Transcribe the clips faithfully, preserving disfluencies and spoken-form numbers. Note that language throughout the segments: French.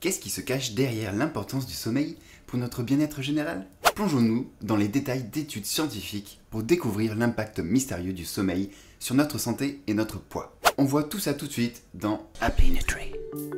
Qu'est-ce qui se cache derrière l'importance du sommeil pour notre bien-être général? Plongeons-nous dans les détails d'études scientifiques pour découvrir l'impact mystérieux du sommeil sur notre santé et notre poids. On voit tout ça tout de suite dans Happy Nutri.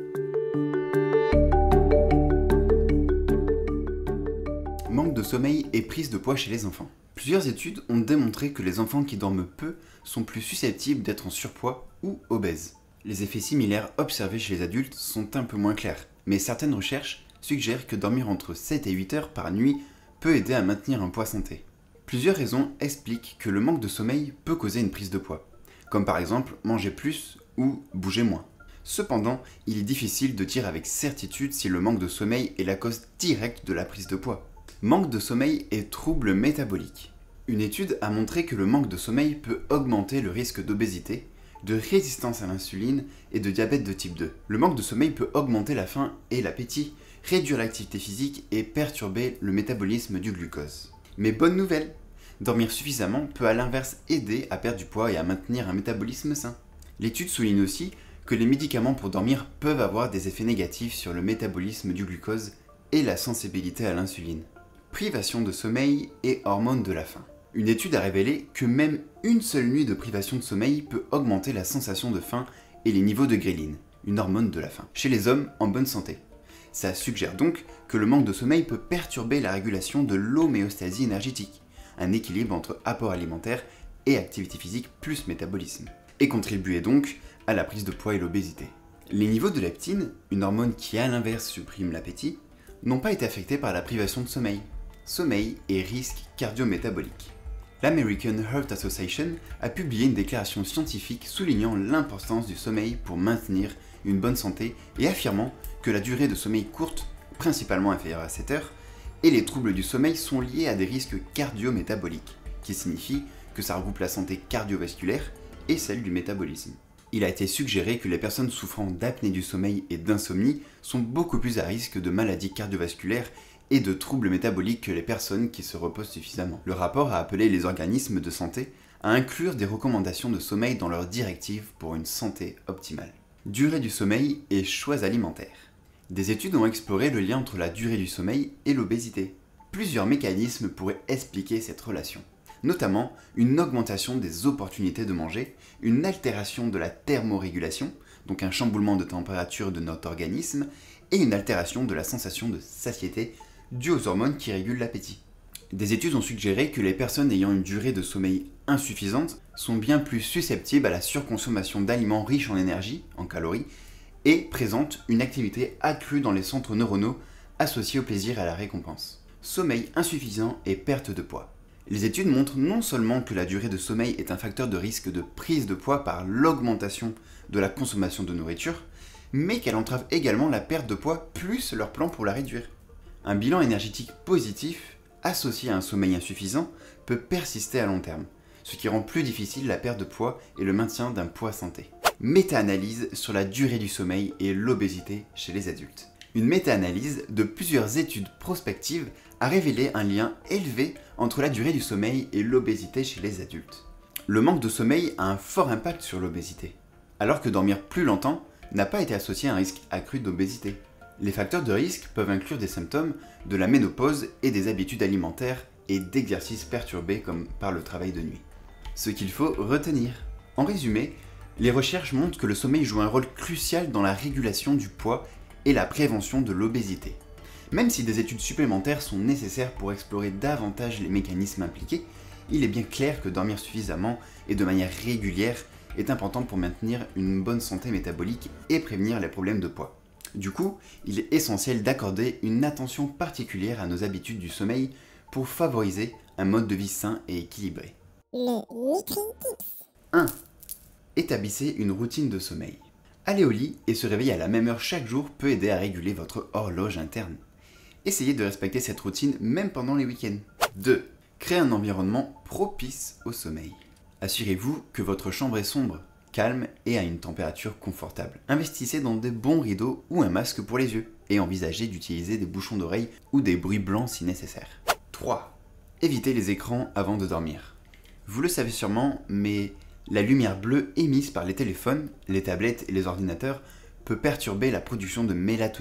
Manque de sommeil et prise de poids chez les enfants. Plusieurs études ont démontré que les enfants qui dorment peu sont plus susceptibles d'être en surpoids ou obèses. Les effets similaires observés chez les adultes sont un peu moins clairs, mais certaines recherches suggèrent que dormir entre sept et huit heures par nuit peut aider à maintenir un poids santé. Plusieurs raisons expliquent que le manque de sommeil peut causer une prise de poids, comme par exemple manger plus ou bouger moins. Cependant, il est difficile de dire avec certitude si le manque de sommeil est la cause directe de la prise de poids. Manque de sommeil et troubles métaboliques. Une étude a montré que le manque de sommeil peut augmenter le risque d'obésité, de résistance à l'insuline et de diabète de type deux. Le manque de sommeil peut augmenter la faim et l'appétit, réduire l'activité physique et perturber le métabolisme du glucose. Mais bonne nouvelle, dormir suffisamment peut à l'inverse aider à perdre du poids et à maintenir un métabolisme sain. L'étude souligne aussi que les médicaments pour dormir peuvent avoir des effets négatifs sur le métabolisme du glucose et la sensibilité à l'insuline. Privation de sommeil et hormones de la faim. Une étude a révélé que même une seule nuit de privation de sommeil peut augmenter la sensation de faim et les niveaux de ghrelin, une hormone de la faim, chez les hommes en bonne santé. Ça suggère donc que le manque de sommeil peut perturber la régulation de l'homéostasie énergétique, un équilibre entre apport alimentaire et activité physique plus métabolisme, et contribuer donc à la prise de poids et l'obésité. Les niveaux de leptine, une hormone qui à l'inverse supprime l'appétit, n'ont pas été affectés par la privation de sommeil. Sommeil et risques cardio-métaboliques. L'American Heart Association a publié une déclaration scientifique soulignant l'importance du sommeil pour maintenir une bonne santé et affirmant que la durée de sommeil courte, principalement inférieure à sept heures, et les troubles du sommeil sont liés à des risques cardio-métaboliques, qui signifie que ça regroupe la santé cardiovasculaire et celle du métabolisme. Il a été suggéré que les personnes souffrant d'apnée du sommeil et d'insomnie sont beaucoup plus à risque de maladies cardiovasculaires et de troubles métaboliques que les personnes qui se reposent suffisamment. Le rapport a appelé les organismes de santé à inclure des recommandations de sommeil dans leurs directives pour une santé optimale. Durée du sommeil et choix alimentaires. Des études ont exploré le lien entre la durée du sommeil et l'obésité. Plusieurs mécanismes pourraient expliquer cette relation, notamment une augmentation des opportunités de manger, une altération de la thermorégulation, donc un chamboulement de température de notre organisme, et une altération de la sensation de satiété due aux hormones qui régulent l'appétit. Des études ont suggéré que les personnes ayant une durée de sommeil insuffisante sont bien plus susceptibles à la surconsommation d'aliments riches en énergie, en calories, et présentent une activité accrue dans les centres neuronaux associés au plaisir et à la récompense. Sommeil insuffisant et perte de poids. Les études montrent non seulement que la durée de sommeil est un facteur de risque de prise de poids par l'augmentation de la consommation de nourriture, mais qu'elle entrave également la perte de poids plus leur plan pour la réduire. Un bilan énergétique positif associé à un sommeil insuffisant peut persister à long terme, ce qui rend plus difficile la perte de poids et le maintien d'un poids santé. Méta-analyse sur la durée du sommeil et l'obésité chez les adultes. Une méta-analyse de plusieurs études prospectives a révélé un lien élevé entre la durée du sommeil et l'obésité chez les adultes. Le manque de sommeil a un fort impact sur l'obésité, alors que dormir plus longtemps n'a pas été associé à un risque accru d'obésité. Les facteurs de risque peuvent inclure des symptômes de la ménopause et des habitudes alimentaires et d'exercices perturbés comme par le travail de nuit. Ce qu'il faut retenir. En résumé, les recherches montrent que le sommeil joue un rôle crucial dans la régulation du poids et la prévention de l'obésité. Même si des études supplémentaires sont nécessaires pour explorer davantage les mécanismes impliqués, il est bien clair que dormir suffisamment et de manière régulière est important pour maintenir une bonne santé métabolique et prévenir les problèmes de poids. Du coup, il est essentiel d'accorder une attention particulière à nos habitudes du sommeil pour favoriser un mode de vie sain et équilibré. Les Nutri-Tips. un. Établissez une routine de sommeil. Aller au lit et se réveiller à la même heure chaque jour peut aider à réguler votre horloge interne. Essayez de respecter cette routine même pendant les week-ends. deux. Créez un environnement propice au sommeil. Assurez-vous que votre chambre est sombre, calme et à une température confortable. Investissez dans des bons rideaux ou un masque pour les yeux et envisagez d'utiliser des bouchons d'oreille ou des bruits blancs si nécessaire. trois. Évitez les écrans avant de dormir. Vous le savez sûrement, mais la lumière bleue émise par les téléphones, les tablettes et les ordinateurs peut perturber la production de mélatonine,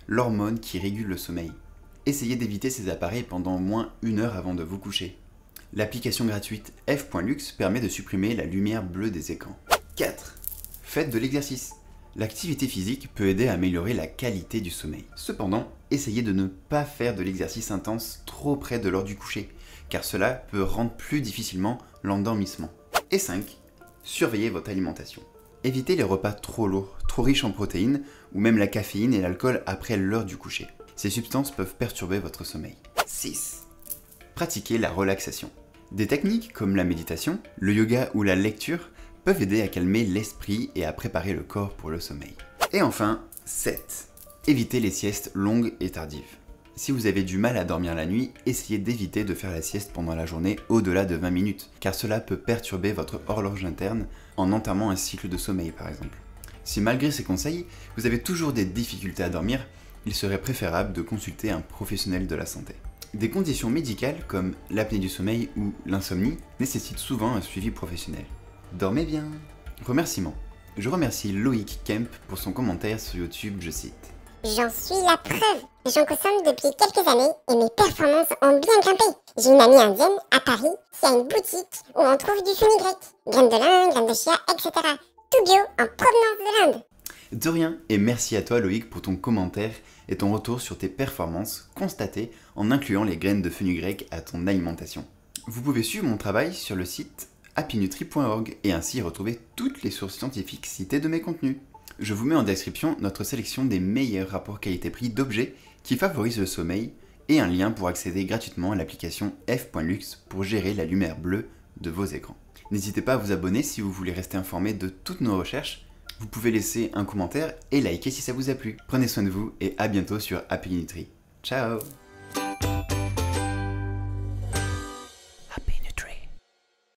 l'hormone qui régule le sommeil. Essayez d'éviter ces appareils pendant au moins une heure avant de vous coucher. L'application gratuite F point Lux permet de supprimer la lumière bleue des écrans. quatre. Faites de l'exercice. L'activité physique peut aider à améliorer la qualité du sommeil. Cependant, essayez de ne pas faire de l'exercice intense trop près de l'heure du coucher, car cela peut rendre plus difficilement l'endormissement. Et cinq. Surveillez votre alimentation. Évitez les repas trop lourds, trop riches en protéines, ou même la caféine et l'alcool après l'heure du coucher. Ces substances peuvent perturber votre sommeil. six. Pratiquez la relaxation. Des techniques comme la méditation, le yoga ou la lecture peuvent aider à calmer l'esprit et à préparer le corps pour le sommeil. Et enfin, sept. Évitez les siestes longues et tardives. Si vous avez du mal à dormir la nuit, essayez d'éviter de faire la sieste pendant la journée au-delà de vingt minutes, car cela peut perturber votre horloge interne en entamant un cycle de sommeil par exemple. Si malgré ces conseils, vous avez toujours des difficultés à dormir, il serait préférable de consulter un professionnel de la santé. Des conditions médicales comme l'apnée du sommeil ou l'insomnie nécessitent souvent un suivi professionnel. Dormez bien. Remerciements. Je remercie Loïc Kemp pour son commentaire sur YouTube, je cite. J'en suis la preuve. J'en consomme depuis quelques années et mes performances ont bien grimpé. J'ai une amie indienne à Paris qui a une boutique où on trouve du fenugrec, graines de lin, graines de chia, et cetera. Tout bio en provenance de l'Inde. De rien, et merci à toi Loïc pour ton commentaire et ton retour sur tes performances constatées en incluant les graines de fenugrec à ton alimentation. Vous pouvez suivre mon travail sur le site happy nutri point org et ainsi retrouver toutes les sources scientifiques citées de mes contenus. Je vous mets en description notre sélection des meilleurs rapports qualité-prix d'objets qui favorisent le sommeil et un lien pour accéder gratuitement à l'application F point Lux pour gérer la lumière bleue de vos écrans. N'hésitez pas à vous abonner si vous voulez rester informé de toutes nos recherches. Vous pouvez laisser un commentaire et liker si ça vous a plu. Prenez soin de vous et à bientôt sur Happy Nutri. Ciao!